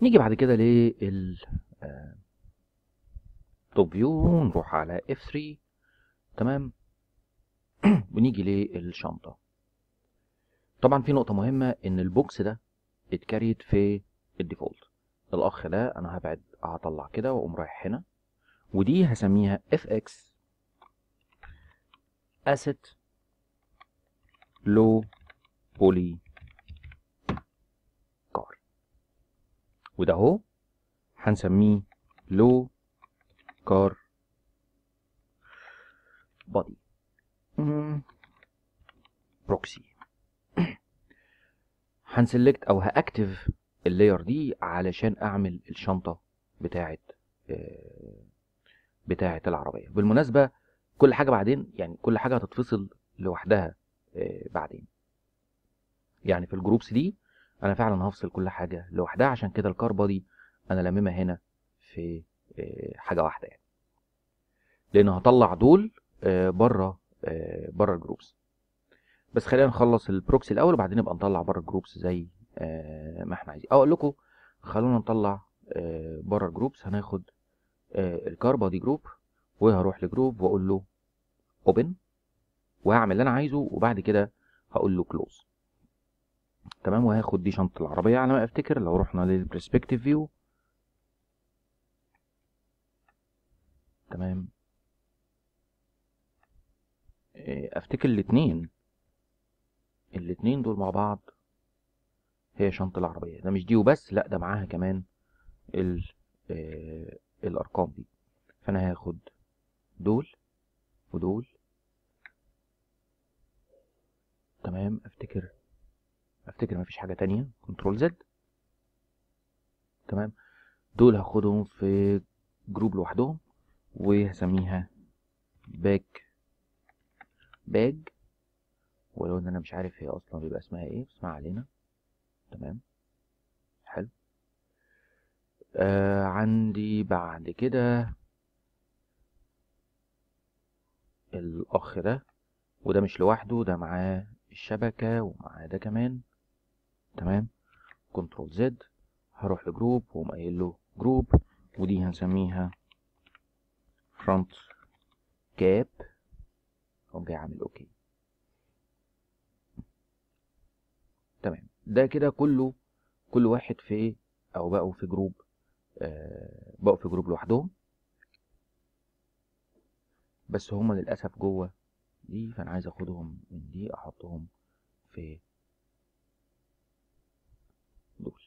نيجي بعد كده لل توب فيو، نروح على F3. تمام. ونيجي للشنطة. طبعا في نقطة مهمة، ان البوكس ده اتكريت في الديفولت. الاخ ده انا هطلع كده واقوم رايح هنا، ودي هسميها FX Asset Low Poly Car، وده اهو هنسميه Low Car Body Proxy. هنسلكت او هاكتف اللاير دي علشان اعمل الشنطة بتاعة العربية. بالمناسبة كل حاجة بعدين، يعني كل حاجة هتتفصل لوحدها بعدين. يعني في الجروبس دي انا فعلا هفصل كل حاجة لوحدها، عشان كده الكار بادي انا لاممها هنا في حاجة واحدة، يعني لان هطلع دول بره الجروبس. بس خلينا نخلص البروكسي الاول وبعدين نبقى نطلع بره الجروبس زي ما احنا عايزين. اقول لكم خلونا نطلع بره الجروبس. هناخد الكار بادي جروب، وهروح لجروب واقول له اوبن، وهعمل اللي انا عايزه، وبعد كده هقول له كلوز. تمام. وهاخد دي شنطه العربيه على ما افتكر. لو رحنا للبرسبكتيف فيو، تمام، افتكر الاتنين دول مع بعض هي شنطه العربيه. ده مش دي وبس، لا ده معاها كمان الارقام دي. فانا هاخد دول ودول. تمام. افتكر مفيش حاجه تانية. كنترول زد. تمام. دول هاخدهم في جروب لوحدهم، وهسميها باج، ولو ان انا مش عارف هي اصلا بيبقى اسمها ايه، بس ما علينا. تمام. حلو. عندي بعد كده الاخ ده، وده مش لوحده، ده معاه الشبكة ومعاه ده كمان. تمام. كنترول زد. هروح لجروب واقوم قايل له جروب، ودي هنسميها فرونت كاب، اقوم جاي عامل اوكي. تمام. ده كده كل واحد في، او بقوا في جروب، لوحدهم. بس هما للاسف جوه دي، فانا عايز اخدهم من دي احطهم في دول.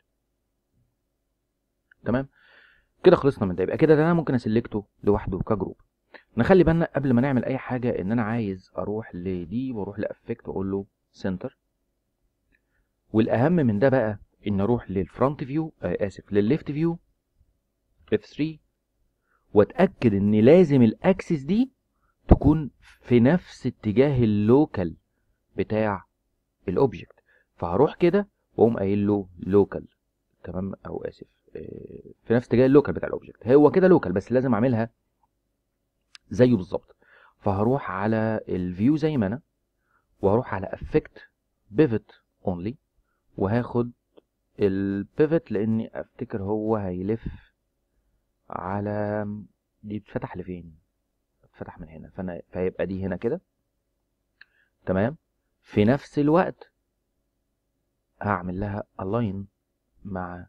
تمام. كده خلصنا من ده. يبقى كده ده انا ممكن اسلكته لوحده كجروب. نخلي بالنا قبل ما نعمل اي حاجه ان انا عايز اروح لدي واروح لافكت واقول له سنتر. والاهم من ده بقى ان اروح للفرونت فيو، للليفت فيو F3، واتاكد ان لازم الاكسس دي تكون في نفس اتجاه اللوكال بتاع الاوبجكت. فهروح كده واقوم قايل له لوكال. تمام. او في نفس اتجاه اللوكال بتاع الاوبجكت. هو كده لوكال، بس لازم اعملها زيه بالظبط. فهروح على الفيو زي ما انا، وهروح على افكت بيفت اونلي، وهاخد البيفت لاني افتكر هو هيلف على دي. بتفتح لفين؟ بتفتح من هنا، فيبقى دي هنا كده. تمام. في نفس الوقت هعمل لها align مع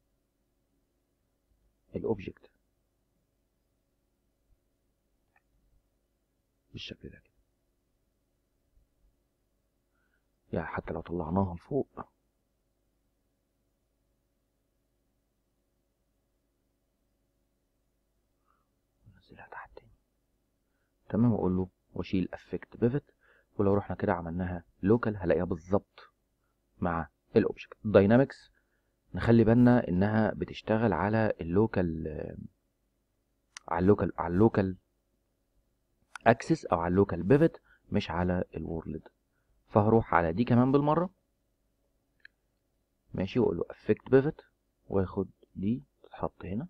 الاوبجكت بالشكل ده كده. يعني حتى لو طلعناها لفوق، ننزلها تحت تاني. تمام. واقول له واشيل افكت بيفت، ولو رحنا كده عملناها لوكال هلاقيها بالظبط مع الاوبجكت. الداينامكس نخلي بالنا انها بتشتغل على اللوكال اكسس او على اللوكال بيفت، مش على الورلد. فهروح على دي كمان بالمره. ماشي. واقول له افكت بيفت، واخد دي تتحط هنا،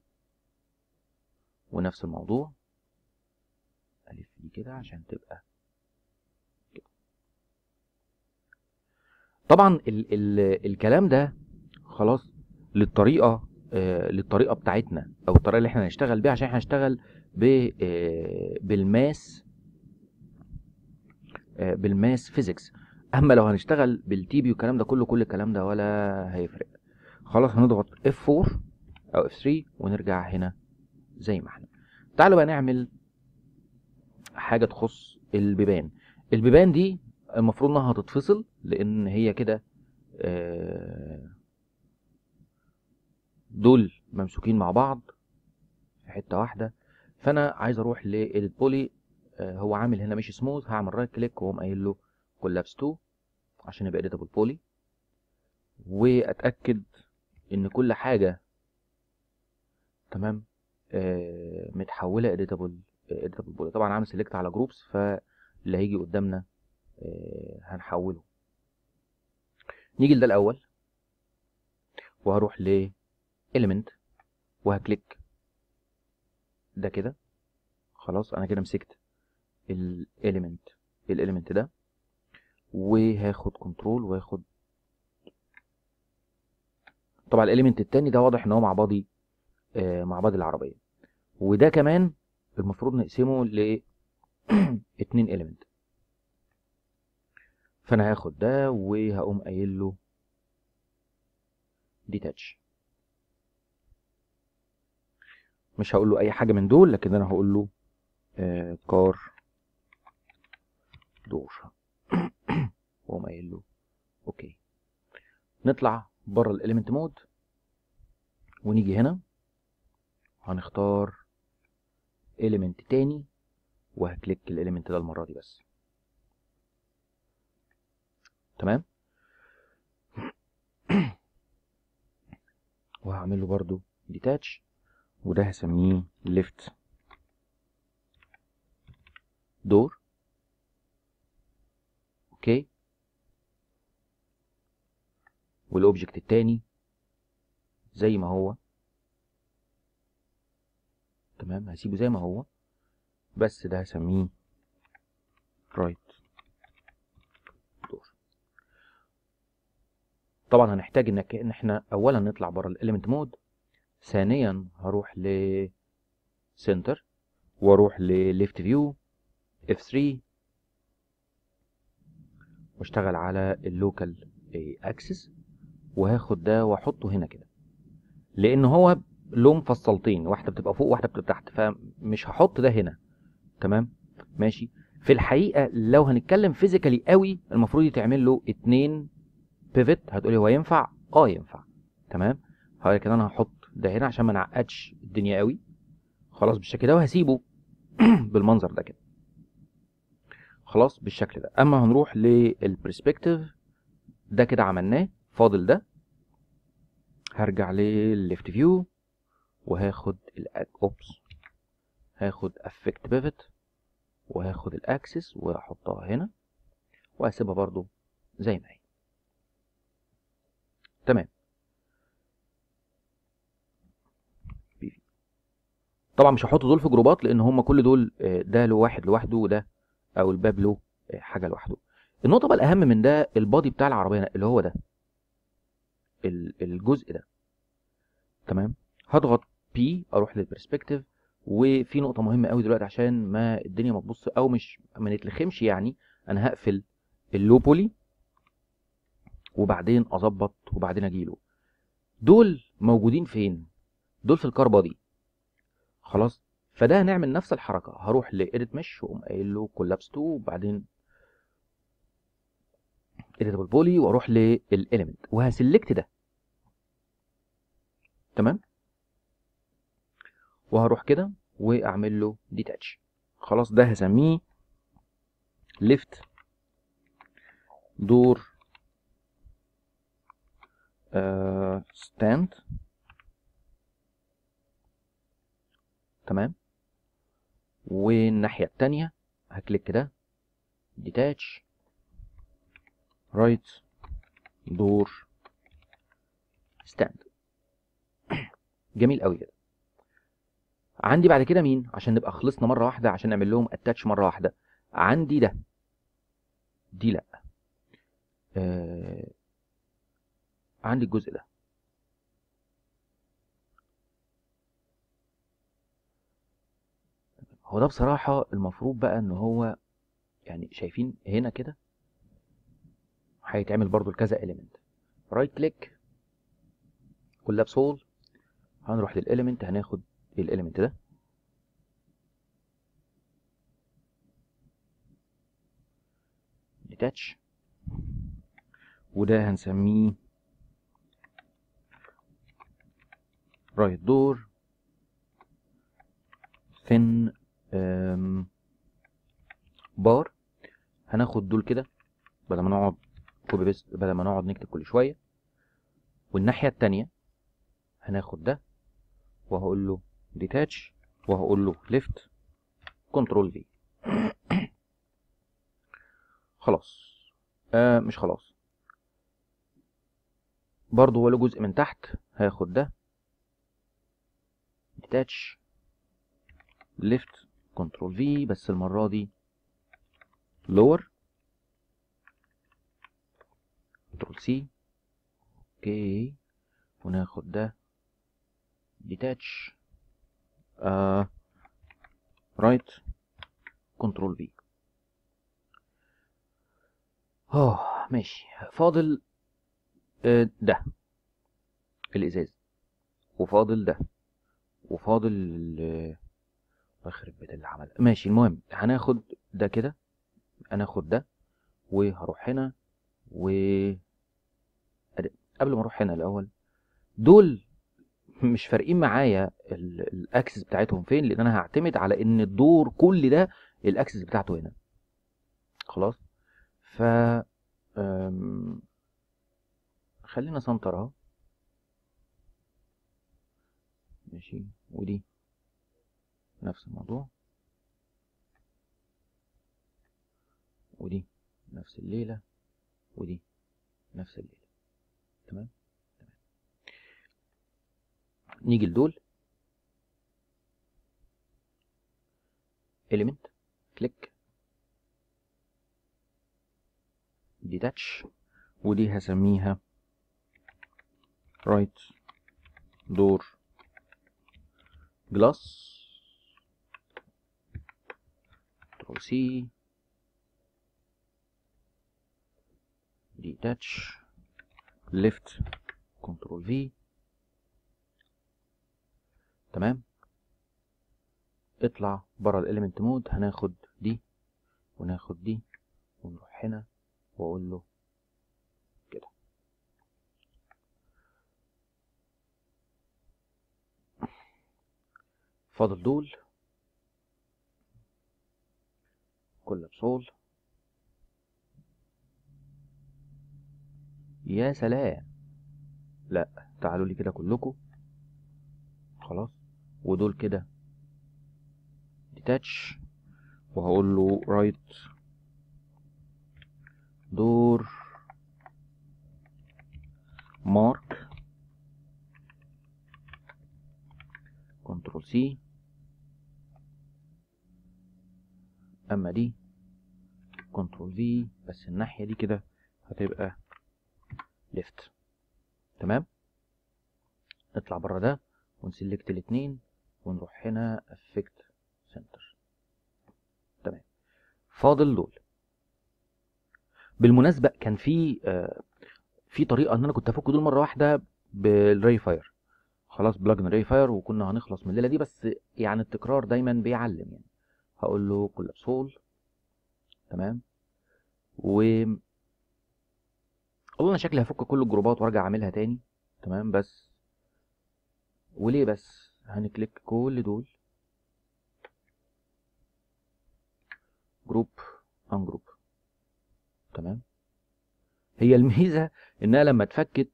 ونفس الموضوع الف دي كده عشان تبقى كده. طبعا ال الكلام ده خلاص للطريقه للطريقه بتاعتنا او الطريقه اللي احنا هنشتغل بيها، عشان احنا هنشتغل بالماس فيزيكس. اما لو هنشتغل بالتي بي والكلام ده كله، كل الكلام ده ولا هيفرق. خلاص هنضغط F4 او F3 ونرجع هنا زي ما احنا. تعالوا بقى نعمل حاجه تخص البيبان. البيبان دي المفروض انها هتتفصل، لان هي كده دول ممسوكين مع بعض في حته واحده. فانا عايز اروح للبولي. هو عامل هنا مش سموث، هعمل رايت كليك واقوم قايل له كولابس 2 عشان يبقى اديتابل بولي، واتاكد ان كل حاجه تمام متحوله اديتابل بولي. طبعا عامل سيلكت على جروبس، فاللي هيجي قدامنا هنحوله. نيجي لده الاول وهروح ل element وهكليك ده كده. خلاص انا كده مسكت الاليمنت ده، وهاخد كنترول واخد طبعا الاليمنت التاني ده واضح ان هو مع بادي العربيه، وده كمان المفروض نقسمه ل 2 اليمنت. فانا هاخد ده وهقوم قايل له ديتاتش. مش هقول له اي حاجه من دول، لكن انا هقول له كار دور واقوم قايل له اوكي. نطلع بره الاليمنت مود ونيجي هنا هنختار اليمنت تاني وهكليك الاليمنت ده المره دي بس. تمام. وهعمل له برده ديتاتش، وده هسميه ليفت دور. اوكي. والاوبجكت التاني زي ما هو تمام، هسيبه زي ما هو، بس ده هسميه رايت دور. طبعا هنحتاج ان احنا اولا نطلع بره الاليمنت مود، ثانيا هروح ل سنتر واروح لليفت فيو F3 واشتغل على اللوكال اكسس، وهاخد ده واحطه هنا كده، لان هو له مفصلتين، واحده بتبقى فوق واحده بتبقى تحت، فمش هحط ده هنا. تمام ماشي. في الحقيقه لو هنتكلم فيزيكالي قوي المفروض يتعمل له 2 بيفت. هتقولي هو ينفع؟ ينفع. تمام. لكن انا هحط ده هنا عشان ما نعقدش الدنيا قوي. خلاص بالشكل ده، وهسيبه بالمنظر ده كده. خلاص بالشكل ده. اما هنروح للبرسبكتيف ده كده عملناه، فاضل ده. هرجع للليفت فيو وهاخد اوبس، هاخد افكت بيفت وهاخد الاكسس واحطها هنا وهسيبها برضو زي ما هي. تمام. طبعا مش هحط دول في جروبات، لان هم كل دول ده له واحد لوحده، وده او الباب له حاجه لوحده. النقطه بقى الاهم من ده البادي بتاع العربيه اللي هو ده الجزء ده. تمام. هضغط بي اروح للبرسبكتيف. وفي نقطه مهمه قوي دلوقتي عشان ما الدنيا ما تبص او مش ما نتلخمش، يعني انا هقفل اللو بولي وبعدين اظبط وبعدين اجيله. دول موجودين فين؟ دول في الكار بادي. خلاص. فده هنعمل نفس الحركه، هروح لإيديت مش واقوم قايل له كولابس 2 وبعدين إيديتابل بولي واروح للإليمنت وهسلكت ده. تمام. وهروح كده واعمل له ديتاتش. خلاص ده هسميه ليفت دور ستاند. تمام. والناحيه الثانيه هكليك ده ديتاتش رايت دور ستاند. جميل قوي كده. عندي بعد كده مين عشان نبقى خلصنا مره واحده، عشان نعمل لهم اتاتش مره واحده؟ عندي ده، دي لا، عندي الجزء ده. هو ده بصراحة المفروض بقى ان هو يعني شايفين هنا كده هيتعمل برضو لكذا element. رايت كليك كولابس هول، هنروح للإليمنت، هناخد الإليمنت ده detach، وده هنسميه رايت دور thin بار. هناخد دول كده بدل ما نقعد كوبي بيست، بدل ما نقعد نكتب كل شويه. والناحيه التانيه هناخد ده وهقول له detach وهقول له left كنترول في. خلاص. مش خلاص، برضو هو له جزء من تحت. هاخد ده detach left كنترول في، بس المره دي lower كنترول سي. اوكي، وناخد ده detach right كنترول في. ماشي. فاضل ده الازاز، وفاضل ده، وفاضل يخرب بيت اللي عمل. ماشي، المهم هناخد ده كده، هناخد ده وهروح هنا و قبل ما اروح هنا الاول، دول مش فارقين معايا الاكسس بتاعتهم فين، لان انا هعتمد على ان الدور كل ده الاكسس بتاعته هنا. خلاص. ف خلينا سنتر اهو. ماشي، ودي نفس الموضوع، ودي نفس الليلة، ودي نفس الليلة. تمام. نيجي لدول element كليك detach، ودي هسميها right door glass control C detach left control V. تمام. اطلع بره الاليمنت مود، هناخد دي وناخد دي ونروح هنا واقول له كده. فاضل دول كل بصول. يا سلام، لا تعالوا لي كده كلكم. خلاص. ودول كده detach وهقول له right door mark كنترول سي. اما دي كنترول في، بس الناحية دي كده هتبقى ليفت. تمام. نطلع بره ده ونسلكت الاتنين ونروح هنا افكت سنتر. تمام. فاضل دول. بالمناسبة كان في طريقة ان انا كنت افك دول مرة واحدة بالري فاير. خلاص بلجن ري فاير وكنا هنخلص من الليلة دي، بس يعني التكرار دايما بيعلم يعني. هقول له كولابس هول. تمام. و والله انا شكلي هفك كل الجروبات وارجع اعملها تاني. تمام. بس وليه بس هنكليك كل دول جروب ان جروب. تمام. هي الميزه انها لما اتفكت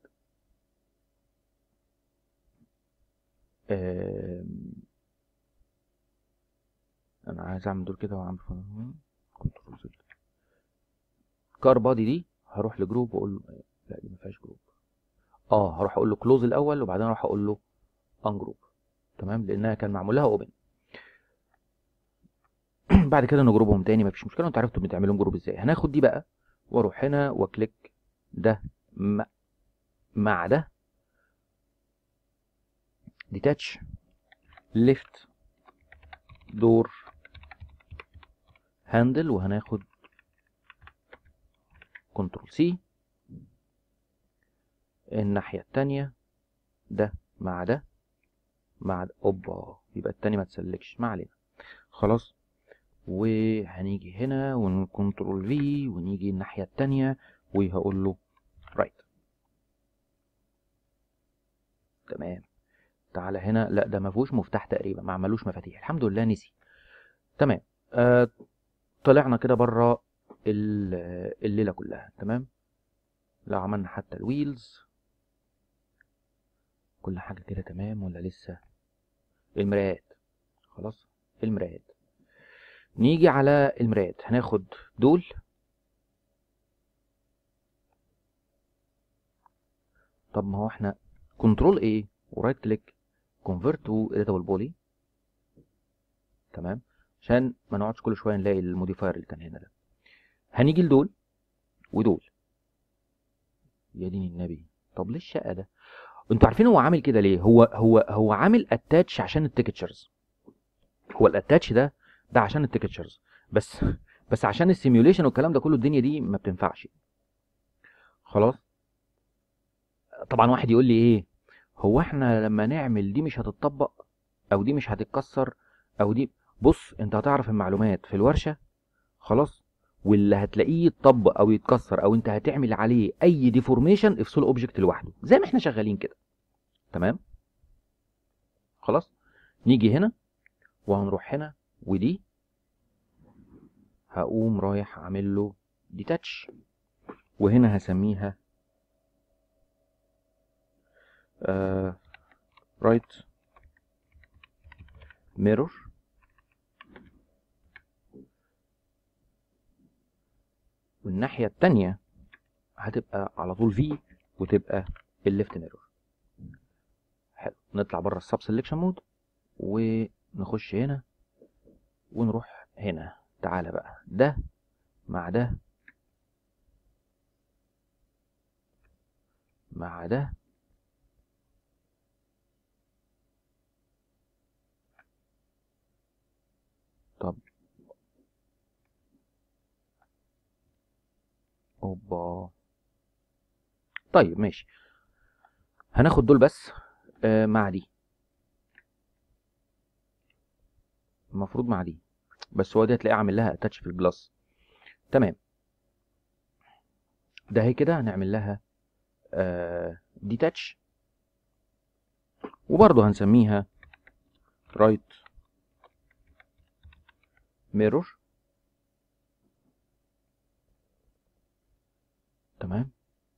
انا عايز اعمل دول كده واعمل كنترول زد. كار بادي دي هروح لجروب واقول له لا دي ما فيهاش جروب. هروح اقول له كلوز الاول وبعدين اروح اقول له ان جروب. تمام، لانها كان معمول لها اوبن. بعد كده نجروبهم تاني مفيش مشكله، انتوا عرفتوا بتعملوا جروب ازاي. هناخد دي بقى واروح هنا واكليك ده مع ده detach left door هاندل وهناخد كنترول سي. الناحية التانية ده مع ده مع ده. اوبا، يبقى التاني ما تسلكش، ما علينا خلاص. وهنيجي هنا ونكنترول في ونيجي الناحية التانية وهقول له رايت. تمام. تعالى هنا، لا ده ما فيهوش مفتاح تقريبا، ما عملوش مفاتيح، الحمد لله نسي. تمام. طلعنا كده بره الليلة كلها. تمام. لو عملنا حتى الويلز كل حاجة كده تمام ولا لسه؟ المرايات خلاص. المرايات، نيجي على المرايات هناخد دول. طب ما هو احنا كنترول ايه ورايت كليك كونفرت تو اديتابل بولي. تمام، عشان ما نقعدش كل شويه نلاقي الموديفاير اللي كان هنا ده. هنيجي لدول ودول. يا دين النبي، طب ليه الشقه ده؟ انتوا عارفين هو عامل كده ليه؟ هو عامل اتاتش عشان التكتشرز. هو الاتاتش ده عشان التكتشرز بس عشان السيميوليشن والكلام ده كله الدنيا دي ما بتنفعش. خلاص. طبعا واحد يقول لي ايه، هو احنا لما نعمل دي مش هتطبق او دي مش هتتكسر او دي؟ بص، انت هتعرف المعلومات في الورشه خلاص، واللي هتلاقيه يتطبق او يتكسر او انت هتعمل عليه اي ديفورميشن افصل اوبجكت لوحده زي ما احنا شغالين كده. تمام خلاص. نيجي هنا وهنروح هنا، ودي هقوم رايح عامل له ديتاتش، وهنا هسميها رايت ميرور، والناحيه الثانيه هتبقى على طول في وتبقى الليفت ميرور. حلو. نطلع بره السب سيلكشن مود ونخش هنا ونروح هنا. تعالى بقى، ده مع ده مع ده طب اوبا. طيب ماشي، هناخد دول بس مع دي، المفروض مع دي، بس هو دي هتلاقيه عامل لها اتاتش في البلس. تمام. ده هي كده هنعمل لها ديتاتش، وبرضه هنسميها رايت ميرور. تمام.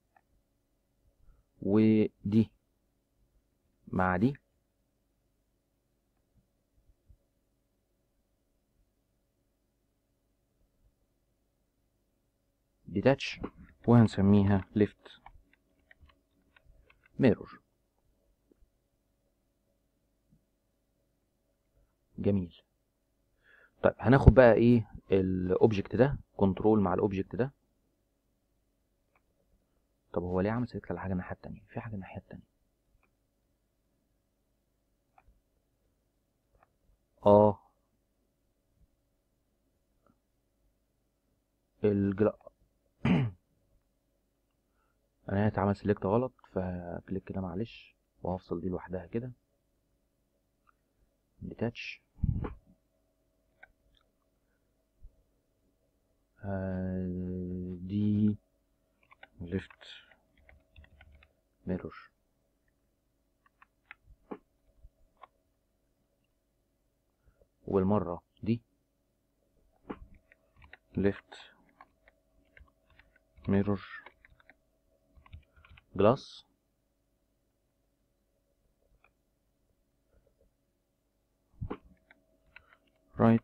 ودي مع دي ديتاتش، وهنسميها ليفت ميرور. جميل. طيب هناخد بقى ايه الاوبجكت ده، كنترول مع الاوبجكت ده. طب هو ليه عمل سيلكت على حاجه الناحيه التانيه؟ في حاجه الناحيه التانيه. الجلا انا هتعمل سيلكت غلط، فكليك كده معلش، وهفصل دي لوحدها كده ديتاتش. دي ليفت ميرور، والمرة دي ليفت ميرور جلاس، رايت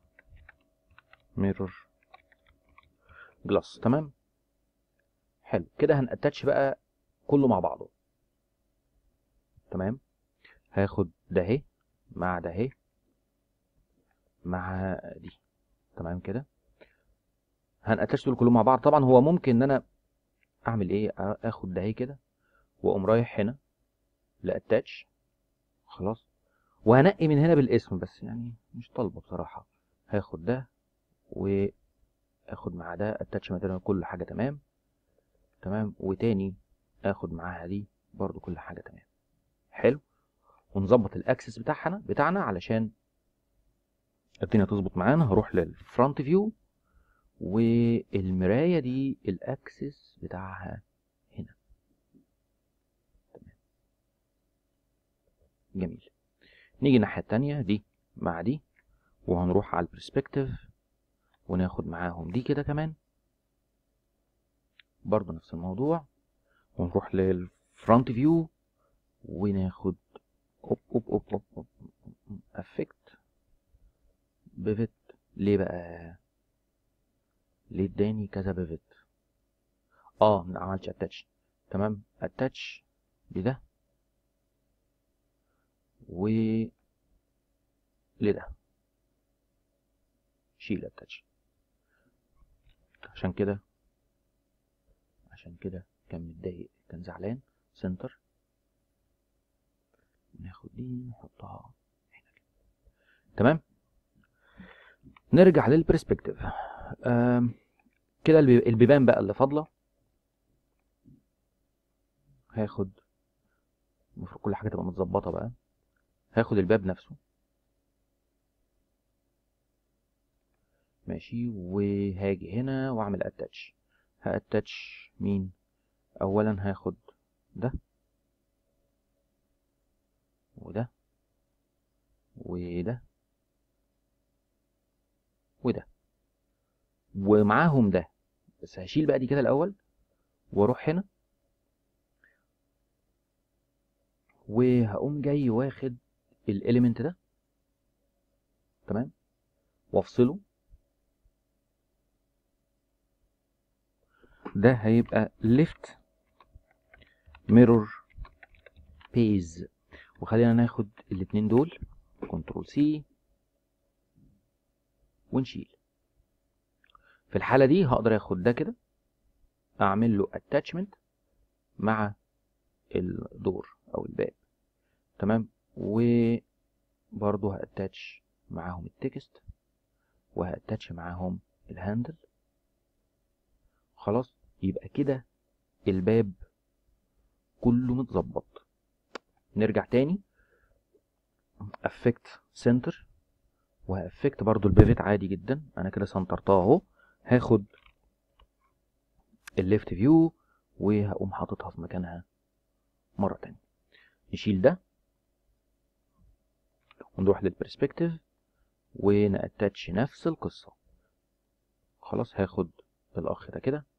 ميرور جلاس. تمام. حلو كده، هنأتاتش بقى كله مع بعضه. تمام. هاخد ده اهي مع ده اهي مع دي. تمام كده، هنأتاتش دول كلهم مع بعض. طبعا هو ممكن ان انا اعمل ايه، اخد ده اهي كده واقوم رايح هنا لاتاتش خلاص، وهنقي من هنا بالاسم، بس يعني مش طالبه بصراحه. هاخد ده واخد مع ده اتاتش ماتيريال، كل حاجه تمام. وتاني اخد معاها دي برضو كل حاجه تمام. حلو. ونظبط الاكسس بتاعنا علشان الدنيا تظبط معانا. هروح للفرونت فيو، والمرايه دي الاكسس بتاعها هنا. تمام، جميل. نيجي الناحيه التانيه دي مع دي، وهنروح على البرسبكتيف وناخد معاهم دي كده كمان، برضو نفس الموضوع. ونروح للفرونت فيو وناخد اوب افكت بيفت. ليه بقى؟ ليه اداني كذا بيفت؟ ما عملتش اتاتش. تمام، اتاتش لده ولده، شيل اتاتش. عشان كده كان متضايق، كان زعلان. سنتر، ناخد دي نحطها هنا كده. تمام، نرجع للبرسبكتيف. كده البيبان بقى اللي فاضله، هاخد، المفروض كل حاجه تبقى متظبطه بقى. هاخد الباب نفسه، ماشي، وهاجي هنا واعمل اتاتش. هاتاتش مين؟ اولا هاخد ده وده وده وده ومعاهم ده. بس هشيل بقى دي كده الاول، واروح هنا وهقوم جاي واخد الاليمنت ده، تمام، وافصله. ده هيبقى left mirror base. وخلينا ناخد الاتنين دول كنترول سي ونشيل. في الحالة دي هقدر اخد ده كده، اعمل له attachment مع الدور او الباب، تمام. وبرضه هاتاتش معاهم التكست، وهاتاتش معاهم الهاندل. خلاص، يبقى كده الباب كله متظبط. نرجع تاني، افكت سنتر، وهافكت برضو البيفت عادي جدا. انا كده سنترتها اهو. هاخد الليفت فيو وهقوم حاططها في مكانها مره تانية. نشيل ده ونروح للبرسبكتيف ونأتاتش نفس القصه. خلاص، هاخد الاخ ده كده،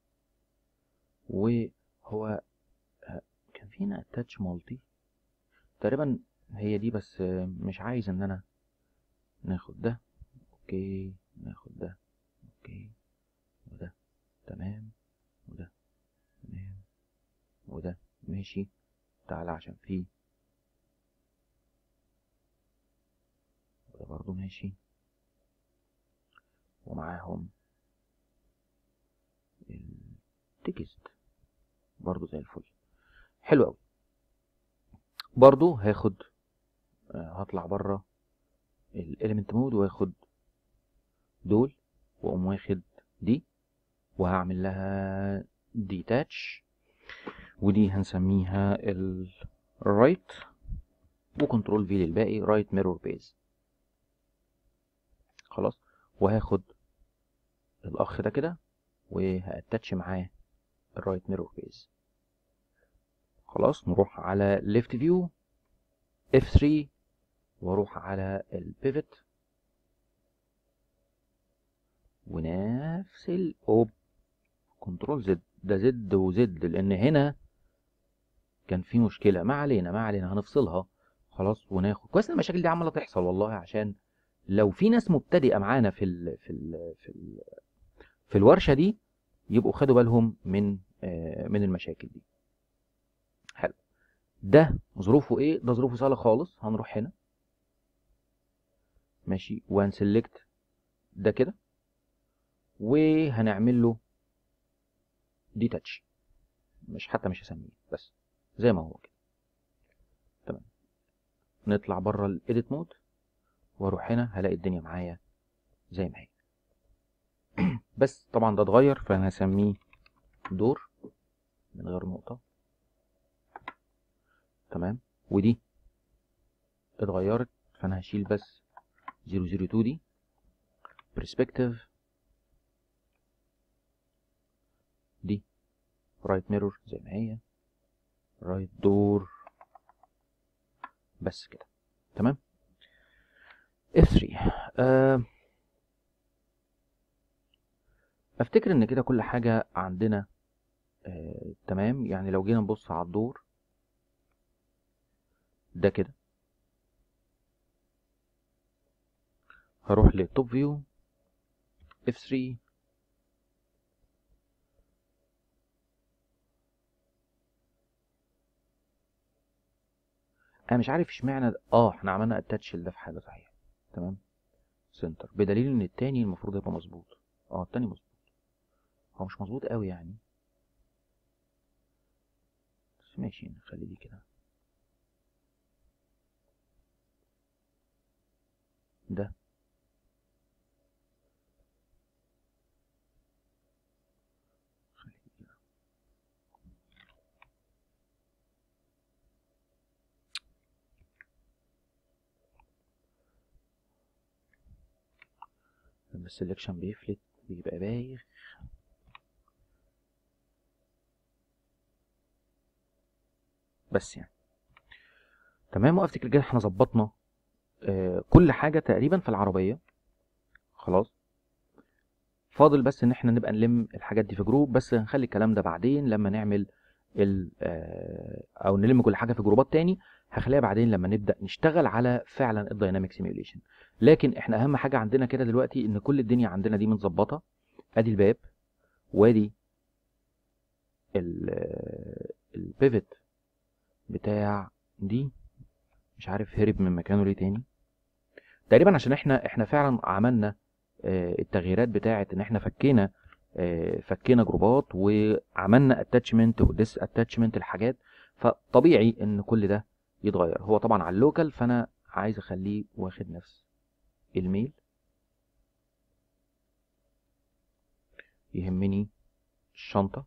وهو كان فينا اتاتش مالتي تقريبا، هي دي. بس مش عايز ان انا ناخد ده. اوكي، ناخد ده. اوكي، وده تمام، وده تمام، وده ماشي. تعالى عشان فيه، وده برضو ماشي، ومعاهم التكست برضو زي الفل. حلو قوي. برضو هاخد، هطلع بره الاليمنت مود واخد دول، واقوم واخد دي وهعمل لها ديتاتش، ودي هنسميها الرايت، وكنترول في للباقي، رايت ميرور بيز. خلاص، وهاخد الاخ ده كده وهاتاتش معاه الرايت ميرور بيز. خلاص، نروح على ليفت فيو F3 واروح على البيفت ونفس الاوب كنترول زد. ده زد وزد لان هنا كان في مشكله. ما علينا هنفصلها. خلاص، وناخد كويس ان المشاكل دي عماله تحصل والله، عشان لو في ناس مبتدئه معانا في الورشه دي يبقوا خدوا بالهم من المشاكل دي. حلو. ده ظروفه ايه؟ ده ظروفه سهله خالص. هنروح هنا، ماشي، وهنسلكت ده كده وهنعمل له ديتاتش. مش هسميه، بس زي ما هو كده. تمام. نطلع بره الايديت مود واروح هنا، هلاقي الدنيا معايا زي ما هي. بس طبعا ده اتغير فانا هسميه دور من غير نقطة. تمام. ودي اتغيرت فانا هشيل بس 002 دي. برسبكتيف دي رايت ميرور زي ما هي، رايت دور، بس كده. تمام. F3 افتكر ان كده كل حاجة عندنا تمام. يعني لو جينا نبص على الدور ده كده، هروح للتوب فيو F3 انا مش عارف اشمعنى احنا عملنا اتاتش ده في حاجه صحيح. تمام. سنتر بدليل ان التاني المفروض يبقى مظبوط. التاني مظبوط، هو مش مظبوط قوي يعني، بس ماشي نخلي دي كده. ده خلي دي كده. لما السلكشن بيفلت بيبقى بايخ. بس يعني تمام. وافتكر كده احنا ظبطنا كل حاجه تقريبا في العربيه. خلاص، فاضل بس ان احنا نبقى نلم الحاجات دي في جروب، بس هنخلي الكلام ده بعدين لما نعمل او نلم كل حاجه في جروبات تاني. هخليها بعدين لما نبدا نشتغل على فعلا الدايناميك سيميوليشن. لكن احنا اهم حاجه عندنا كده دلوقتي ان كل الدنيا عندنا دي متظبطه. ادي الباب، وادي البيفت بتاع دي، مش عارف هرب من مكانه ليه تاني. تقريبا عشان احنا فعلا عملنا التغييرات بتاعه ان احنا فكينا جروبات وعملنا اتاتشمنت وديس اتاتشمنت الحاجات، فطبيعي ان كل ده يتغير. هو طبعا على اللوكال، فانا عايز اخليه واخد نفس الميل. يهمني الشنطة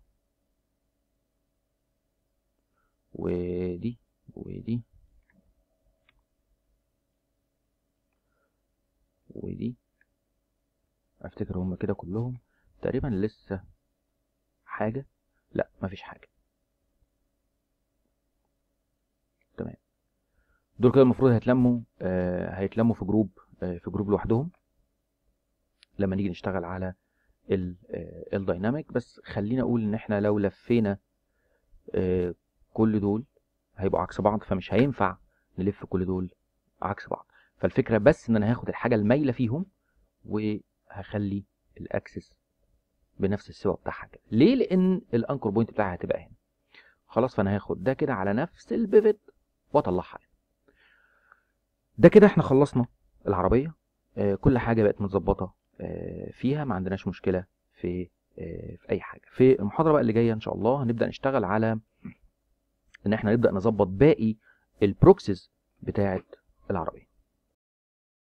ودي ودي ودي. افتكر هما كده كلهم تقريبا. لسه حاجة؟ لا مفيش حاجة. تمام. دول كده المفروض هيتلموا في جروب لوحدهم لما نيجي نشتغل على الدايناميك. بس خلينا اقول ان احنا لو لفينا كل دول هيبقوا عكس بعض، فمش هينفع نلف كل دول عكس بعض. فالفكرة بس ان انا هاخد الحاجة المايلة فيهم وهخلي الاكسس بنفس السوا بتاعها كده. ليه؟ لان الانكر بوينت بتاعها هتبقى هنا. خلاص، فانا هاخد ده كده على نفس البيفت واطلعها هنا. ده كده احنا خلصنا العربية. كل حاجة بقت متظبطة فيها، ما عندناش مشكلة في اي حاجة. في المحاضرة بقى اللي جاية ان شاء الله هنبدأ نشتغل على ان احنا نبدأ نظبط باقي البروكسيز بتاعة العربية.